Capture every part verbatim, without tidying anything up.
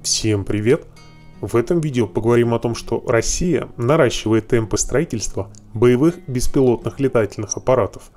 Всем привет! В этом видео поговорим о том, что Россия наращивает темпы строительства боевых беспилотных летательных аппаратов.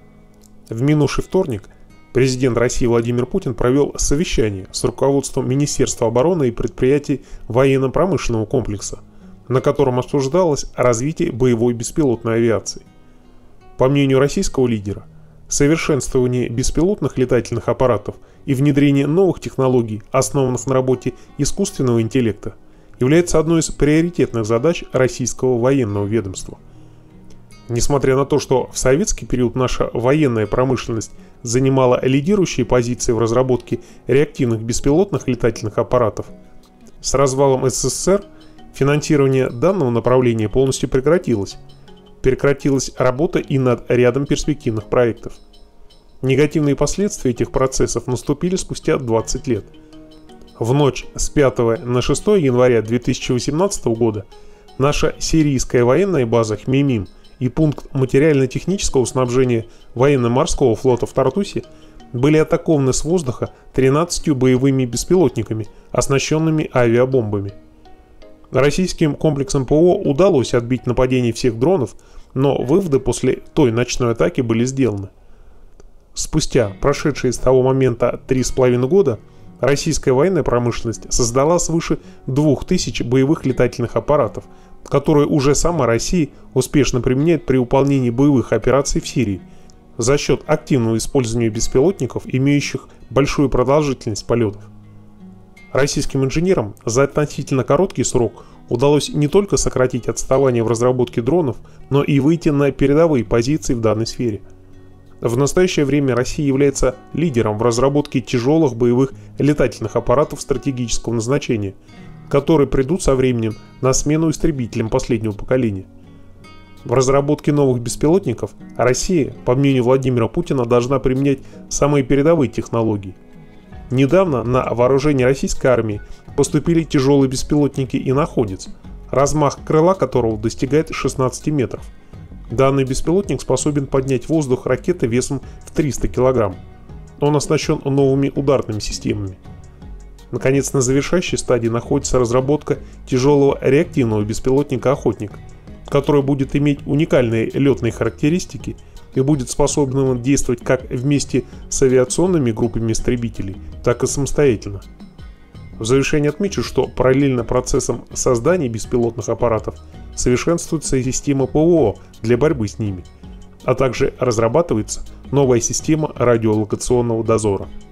В минувший вторник президент России Владимир Путин провел совещание с руководством Министерства обороны и предприятий военно-промышленного комплекса, на котором обсуждалось развитие боевой беспилотной авиации. По мнению российского лидера, совершенствование беспилотных летательных аппаратов и внедрение новых технологий, основанных на работе искусственного интеллекта, является одной из приоритетных задач российского военного ведомства. Несмотря на то, что в советский период наша военная промышленность занимала лидирующие позиции в разработке реактивных беспилотных летательных аппаратов, с развалом СССР финансирование данного направления полностью прекратилось. Прекратилась работа и над рядом перспективных проектов. Негативные последствия этих процессов наступили спустя двадцать лет. В ночь с пятого на шестое января две тысячи восемнадцатого года наша сирийская военная база Хмеймим и пункт материально-технического снабжения военно-морского флота в Тартусе были атакованы с воздуха тринадцатью боевыми беспилотниками, оснащенными авиабомбами. Российским комплексам ПВО удалось отбить нападение всех дронов, но выводы после той ночной атаки были сделаны. Спустя прошедшие с того момента три с половиной года российская военная промышленность создала свыше двух тысяч боевых летательных аппаратов, которые уже сама Россия успешно применяет при выполнении боевых операций в Сирии за счет активного использования беспилотников, имеющих большую продолжительность полетов. Российским инженерам за относительно короткий срок удалось не только сократить отставание в разработке дронов, но и выйти на передовые позиции в данной сфере. В настоящее время Россия является лидером в разработке тяжелых боевых летательных аппаратов стратегического назначения, которые придут со временем на смену истребителям последнего поколения. В разработке новых беспилотников Россия, по мнению Владимира Путина, должна применять самые передовые технологии. Недавно на вооружение российской армии поступили тяжелые беспилотники «Иноходец», размах крыла которого достигает шестнадцати метров. Данный беспилотник способен поднять в воздух ракеты весом в триста килограмм. Он оснащен новыми ударными системами. Наконец, на завершающей стадии находится разработка тяжелого реактивного беспилотника «Охотник», который будет иметь уникальные летные характеристики и будет способным действовать как вместе с авиационными группами истребителей, так и самостоятельно. В завершение отмечу, что параллельно процессам создания беспилотных аппаратов совершенствуется и система ПВО для борьбы с ними, а также разрабатывается новая система радиолокационного дозора.